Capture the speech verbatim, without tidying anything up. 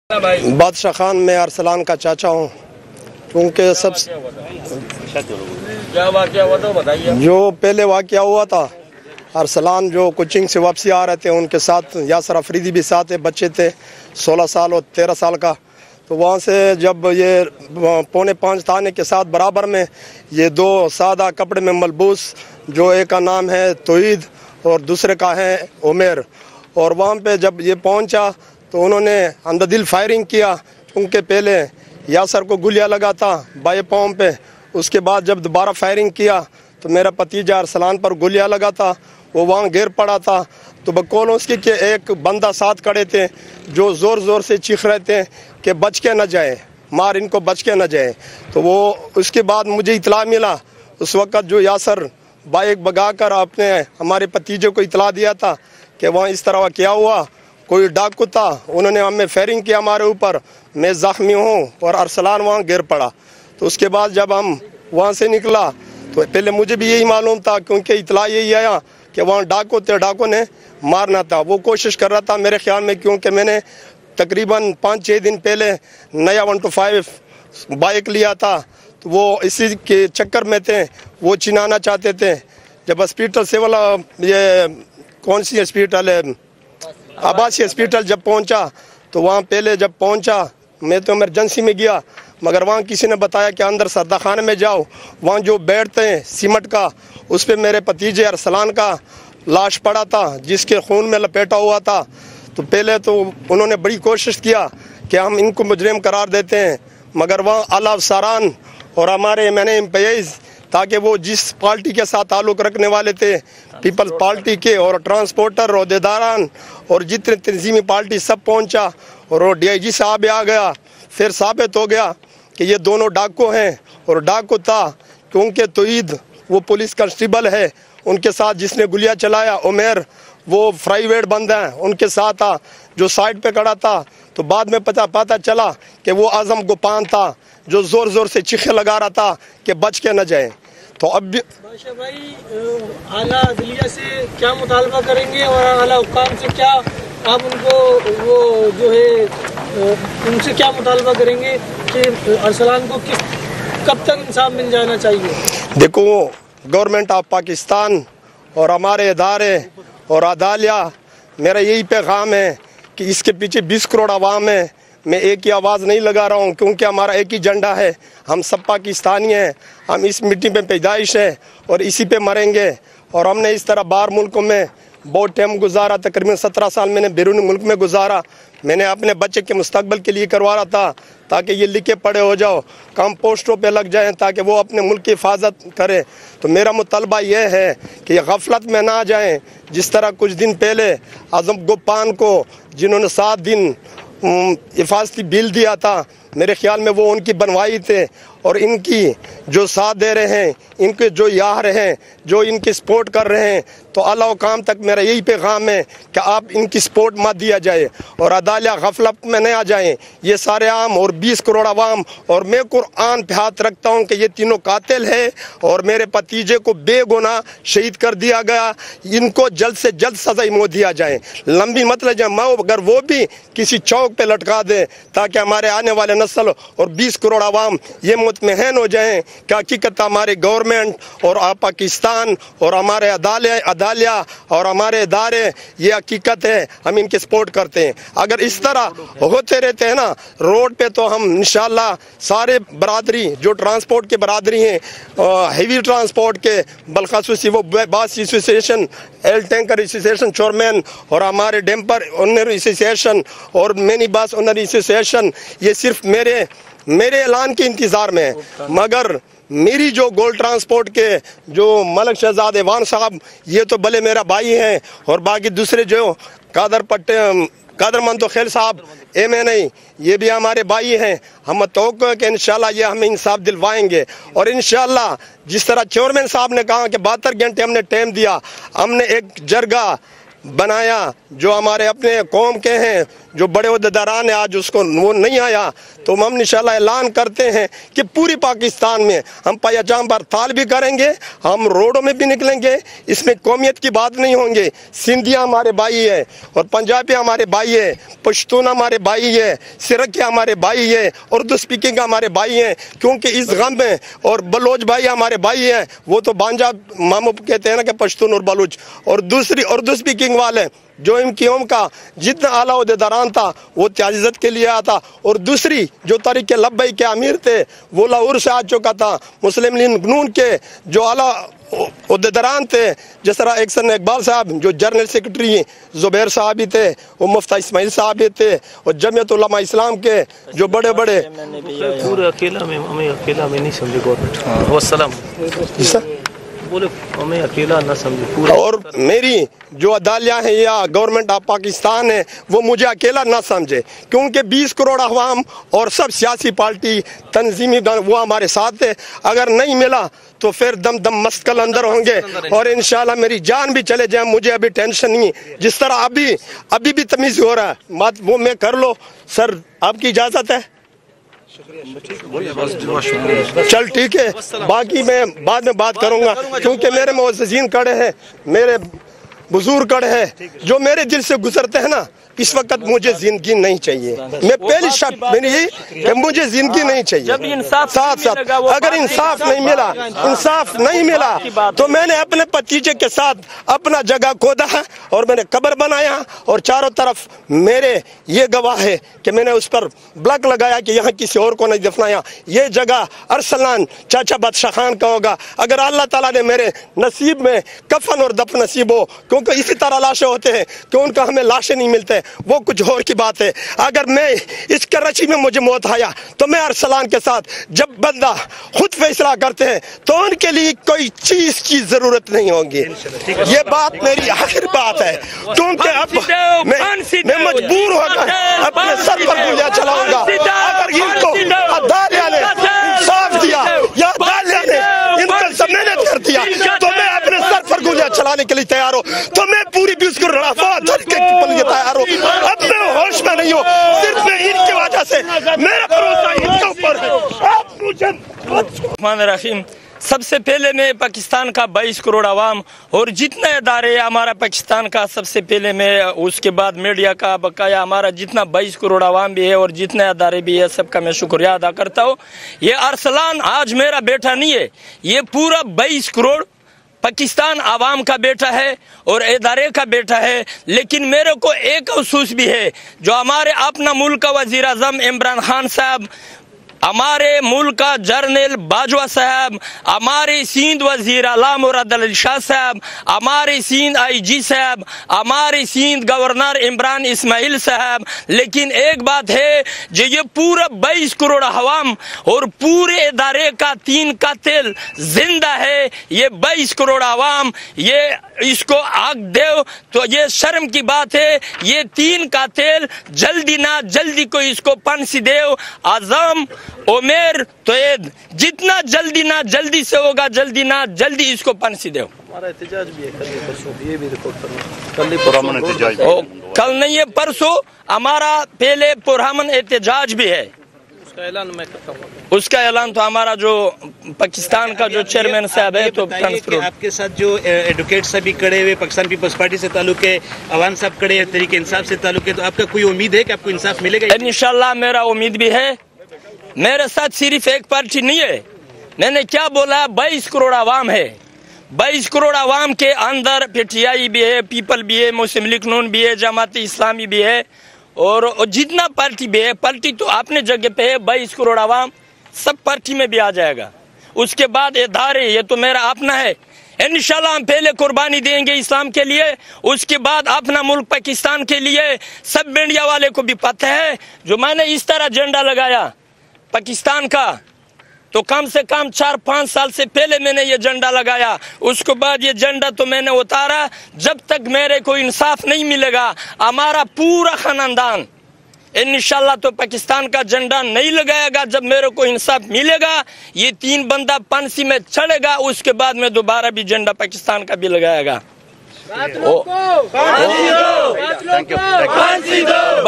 बादशाह खान में अरसलान का चाचा हूँ, क्योंकि सब क्या वाक़या हुआ था बताइए। जो पहले वाक़या हुआ था, अरसलान जो कोचिंग से वापसी आ रहे थे, उनके साथ यासर अफरीदी भी साथ है, बच्चे थे सोलह साल और तेरह साल का। तो वहाँ से जब ये पौने पाँच थाने के साथ बराबर में ये दो सादा कपड़े में मलबूस, जो एक का नाम है तोईद और दूसरे का है उमेर, और वहाँ पे जब ये पहुँचा तो उन्होंने अंदरदिल फायरिंग किया, क्योंकि पहले यासर को गोलियां लगा था बाएं पाँव पे। उसके बाद जब दोबारा फायरिंग किया तो मेरा भतीजा अरसलान पर गोलियां लगा था, वो वहाँ गिर पड़ा था। तो बकौल उसके के एक बंदा साथ खड़े थे जो ज़ोर ज़ोर से चीख रहे थे कि बच के न जाए, मार इनको, बच के न जाए। तो वो उसके बाद मुझे इतला मिला, उस वक़्त जो यासर बाइक भगा कर अपने हमारे भतीजे को इतला दिया था कि वहाँ इस तरह क्या हुआ, कोई डाकू था, उन्होंने हमें फायरिंग किया हमारे ऊपर, मैं ज़ख्मी हूँ और अरसलान वहाँ गिर पड़ा। तो उसके बाद जब हम वहाँ से निकला तो पहले मुझे भी यही मालूम था, क्योंकि इतला यही आया कि वहाँ डाकू थे, डाकू ने मारना था। वो कोशिश कर रहा था मेरे ख्याल में, क्योंकि मैंने तकरीबन पाँच छः दिन पहले नया वन टू फाइव बाइक लिया था, तो वो इसी के चक्कर में थे, वो चिनाना चाहते थे। जब हॉस्पिटल से वाला ये कौन सी हॉस्पिटल है, आबासी हॉस्पिटल जब पहुंचा तो वहाँ पहले जब पहुंचा मैं तो इमरजेंसी में गया, मगर वहाँ किसी ने बताया कि अंदर सरदा खाने में जाओ, वहाँ जो बैठते हैं सीमेंट का, उस पर मेरे भतीजे अरसलान का लाश पड़ा था, जिसके खून में लपेटा हुआ था। तो पहले तो उन्होंने बड़ी कोशिश किया कि हम इनको मुजरिम करार देते हैं, मगर वहाँ आला अफसरान और हमारे मैंने एम्प्लॉइज़, ताकि वो जिस पार्टी के साथ ताल्लुक़ रखने वाले थे, पीपल्स पार्टी के और ट्रांसपोर्टर अहदेदारान और जितने तंजीमी पार्टी सब पहुंचा, और वो डी आई जी साहब आ गया। फिर साबित हो गया कि ये दोनों डाकू हैं, और डाकू था क्योंकि तोईद वो पुलिस कांस्टेबल है, उनके साथ जिसने गोलियां चलाया उमेर वो प्राइवेट बंदा है, उनके साथ था जो साइड पे खड़ा था। तो बाद में पता पता चला कि वो आजम गुपान था, जो ज़ोर ज़ोर से चीखे लगा रहा था कि बच के न जाए। तो अब भी बादशाह भाई, आला अदलिया से क्या मुतालबा करेंगे और आला हुक्काम से क्या आप उनको वो जो है उनसे क्या मुतालबा करेंगे कि अरसलान को किस कब तक इंसाफ मिल जाना चाहिए? देखो, गवर्नमेंट ऑफ पाकिस्तान और हमारे इदारे और अदालिया, मेरा यही पैगाम है कि इसके पीछे बीस करोड़ आवाम है। मैं एक ही आवाज़ नहीं लगा रहा हूँ, क्योंकि हमारा एक ही झंडा है, हम सब पाकिस्तानी हैं, हम इस मिट्टी में पैदाइश है और इसी पे मरेंगे। और हमने इस तरह बाहर मुल्कों में बहुत टाइम गुजारा, तकरीबन सत्रह साल मैंने बैरून मुल्क में गुजारा। मैंने अपने बच्चे के मुस्तकबिल के लिए करवा रहा था, ताकि ये लिखे पढ़े हो जाओ, कम पोस्टों पे लग जाएं, ताकि वो अपने मुल्क की हिफाजत करें। तो मेरा मुतलबा ये है कि ये गफलत में ना जाएं, जिस तरह कुछ दिन पहले आजम गुपान को जिन्होंने सात दिन हिफाजती बिल दिया था, मेरे ख्याल में वो उनकी बनवाई थे, और इनकी जो साथ दे रहे हैं, इनके जो यार हैं, जो इनकी सपोर्ट कर रहे हैं, तो आला हुक्काम तक मेरा यही पैगाम है कि आप इनकी सपोर्ट मत दिया जाए और अदालिया गफलत में नहीं आ जाएं। ये सारे आम और बीस करोड़ आवाम, और मैं कुरान पे हाथ रखता हूँ कि ये तीनों कातिल है और मेरे भतीजे को बेगुनाह शहीद कर दिया गया, इनको जल्द से जल्द सजा मौत दिया जाए, लंबी मत ले जाए, मैं अगर वो भी किसी चौक पे लटका दे, ताकि हमारे आने वाले नस्ल और बीस करोड़ आवाम ये मुतमहन हो जाएं कि हकीकत हमारे गवर्नमेंट और पाकिस्तान और हमारे अदालिया अदालिया और हमारे इदारे ये हकीकत है, हम इनके सपोर्ट करते हैं। अगर इस तरह होते रहते हैं ना रोड पे, तो हम इंशाल्लाह सारे बरादरी जो ट्रांसपोर्ट के बरादरी हैं, हेवी ट्रांसपोर्ट के बलखसूस वो bus association, L tanker association chairman और हमारे डेम्पर ओनर एसोसिएशन और मिनी बस ओनर एसोसिएशन, ये सिर्फ मेरे मेरे ऐलान के इंतज़ार में है। मगर मेरी जो गोल्ड ट्रांसपोर्ट के जो मलक शहजाद वान साहब, ये तो भले मेरा भाई हैं, और बाकी दूसरे जो कादर पट्टे कादर मंतो खेल साहब एम ए नहीं, ये भी हमारे भाई हैं। हम तो कि इंशाल्लाह ये हमें इंसाफ दिलवाएंगे, और इंशाल्लाह जिस तरह चेयरमैन साहब ने कहा कि बहत्तर घंटे हमने टाइम दिया, हमने एक जरगा बनाया जो हमारे अपने कौम के हैं, जो बड़े उहदेदारान हैं आज उसको वो नहीं आया, तो हम इंशाल्लाह ऐलान करते हैं कि पूरी पाकिस्तान में हम पयाजाम हड़ताल भी करेंगे, हम रोडों में भी निकलेंगे। इसमें कौमियत की बात नहीं होंगे। सिंधिया हमारे भाई है और पंजाबी हमारे भाई है, पश्तून हमारे भाई है, सिरकिया हमारे भाई है, उर्दू स्पीकिंग हमारे भाई हैं, क्योंकि इस गम में, और बलोच भाई हमारे भाई हैं, वो तो बांजा मामू कहते हैं ना कि पश्तून और बलूच, और दूसरी उर्दू स्पीकिंग वाले जो इनकी कौम का जितना आला उहदेदारान था वो त्याजिज़त के लिए आया था, और दूसरी जो तरीके लब्बई के अमीर थे वो लाहौर से आ चुका था। मुस्लिम लीग नून के जो आला उहदेदारान थे, जिस तरह एक्सन इकबाल साहब जो जनरल सेक्रेटरी जुबैर साहब भी थे, वो मुफ्ती इस्माइल साहब भी थे, और जमीयत उलमा इस्लाम के जो बड़े बड़े पूरे अकेला में हमें अकेला में नहीं समझे गवर्नमेंट। वस्सलाम बोले हमें अकेला ना समझे पूरा, और मेरी जो अदालियाँ हैं या गवर्नमेंट ऑफ पाकिस्तान है वो मुझे अकेला ना समझे, क्योंकि बीस करोड़ अवाम और सब सियासी पार्टी तंजीमी वो हमारे साथ है। अगर नहीं मिला तो फिर दम दम मस्कल अंदर होंगे, और इंशाल्लाह मेरी जान भी चले जाए, मुझे अभी टेंशन नहीं। जिस तरह अभी अभी भी तमीज़ हो रहा है मत वो मैं कर लो। सर आपकी इजाज़त है? चल ठीक है, बाकी मैं बाद में बात करूंगा, क्योंकि मेरे मुअज़्ज़िज़ीन खड़े हैं, मेरे बुजुर्ग खड़े हैं, जो मेरे दिल से गुजरते हैं ना। इस वक्त मुझे जिंदगी नहीं चाहिए। मैं पहली शर्त मेरी यही कि मुझे जिंदगी नहीं चाहिए। साथ साथ अगर इंसाफ नहीं मिला इंसाफ नहीं मिला तो मैंने अपने भतीजे के साथ अपना जगह खोदा है और मैंने कब्र बनाया, और चारों तरफ मेरे ये गवाह है कि मैंने उस पर ब्लॉक लगाया कि यहाँ किसी और को नहीं दफनाया। ये जगह अरसलान चाचा बादशाह खान का होगा। अगर अल्लाह ताला ने मेरे नसीब में कफन और दफन नसीब हो, क्योंकि इसी तरह लाशें होते हैं कि उनका हमें लाशें नहीं मिलते, वो कुछ और की बात है। अगर मैं इस कराची में मुझे मौत आया तो मैं अरसलान के साथ, जब बंदा खुद फैसला करते हैं तो उनके लिए कोई चीज की जरूरत नहीं होगी। ये बात मेरी आखिर बात है, क्योंकि अब मैं, मैं मजबूर होकर अपने सर पर गोलियां चलाऊंगा। अगर इनको अदालिया ने इंसाफ दिया या अदालिया ने इनको सब मेहनत कर दिया तो मैं अपने सर पर गोलियां चलाने के लिए तैयार हूँ, तो मैं पूरी भी उसको तैयार हूँ। अब मैं होश में नहीं हूँ, सिर्फ मैं इनकी वजह से, मेरा भरोसा इनके ऊपर है। आप मुझे रहीम सबसे पहले मैं पाकिस्तान का बाईस करोड़ आवाम और जितने इदारे हमारा पाकिस्तान का, सबसे पहले मैं उसके बाद मीडिया का बकाया हमारा जितना बाईस करोड़ आवाम भी है और जितने इदारे भी है सबका मैं शुक्रिया अदा करता हूँ। ये अरसलान आज मेरा बेटा नहीं है, ये पूरा बाईस करोड़ पाकिस्तान आवाम का बेटा है और इदारे का बेटा है। लेकिन मेरे को एक अफसोस भी है, जो हमारे अपना मुल्क का वजीर आजम इमरान खान साहब, हमारे मुल्क का जर्नल बाजवा साहब, हमारे सिंध वजीर आला मुराद अली शाह साहब, हमारे सिंध आई जी साहब, हमारे सिंध गवर्नर इमरान इस्माइल साहब। लेकिन एक बात है, जो ये पूरा बाईस करोड़ अवाम और पूरे इदारे का तीन कातिल जिंदा है, ये बाईस करोड़ अवाम ये इसको आग दे तो ये शर्म की बात है। ये तीन कातिल जल्दी ना जल्दी को इसको फांसी दे। आजम उमेर तो जितना जल्दी ना जल्दी से होगा, जल्दी ना जल्दी इसको फांसी दो। हमारा एहतजाज भी है, कल परसों ये भी रिकॉर्ड करना, कल कल नहीं है परसों हमारा पहले पुरअमन एहतजाज भी है। उसका ऐलान मैं करता हूँ। उसका ऐलान तो हमारा जो पाकिस्तान का जो चेयरमैन साहब है तो आपके साथ जो एडवोकेट सभी खड़े हुए, पाकिस्तान पीपल्स पार्टी से ताल्लुक है, अवान साहब खड़े हैं, तरीके इंसाफ से ताल्लुक है, तो आपका कोई उम्मीद है कि आपको इंसाफ मिलेगा? इंशाल्लाह मेरा उम्मीद भी है। मेरे साथ सिर्फ एक पार्टी नहीं है, मैंने क्या बोला, बाईस करोड़ आवाम है। बाईस करोड़ आवाम के अंदर पीटीआई भी है, पीपल भी है, मुस्लिम लीग नून भी है, जमात इस्लामी भी है, और जितना पार्टी भी है। पार्टी तो अपने जगह पे है, बाईस करोड़ आवाम सब पार्टी में भी आ जाएगा। उसके बाद इदारे, ये तो मेरा अपना है। इंशाल्लाह हम पहले कुर्बानी देंगे इस्लाम के लिए, उसके बाद अपना मुल्क पाकिस्तान के लिए। सब मीडिया वाले को भी पता है, जो मैंने इस तरह झंडा लगाया पाकिस्तान का, तो कम से कम चार पाँच साल से पहले मैंने ये झंडा लगाया। उसके बाद ये झंडा तो मैंने उतारा। जब तक मेरे को इंसाफ नहीं मिलेगा, हमारा पूरा खानदान इंशाल्लाह तो पाकिस्तान का झंडा नहीं लगाएगा। जब मेरे को इंसाफ मिलेगा, ये तीन बंदा फांसी में चढ़ेगा, उसके बाद में दोबारा भी झंडा पाकिस्तान का भी लगाएगा।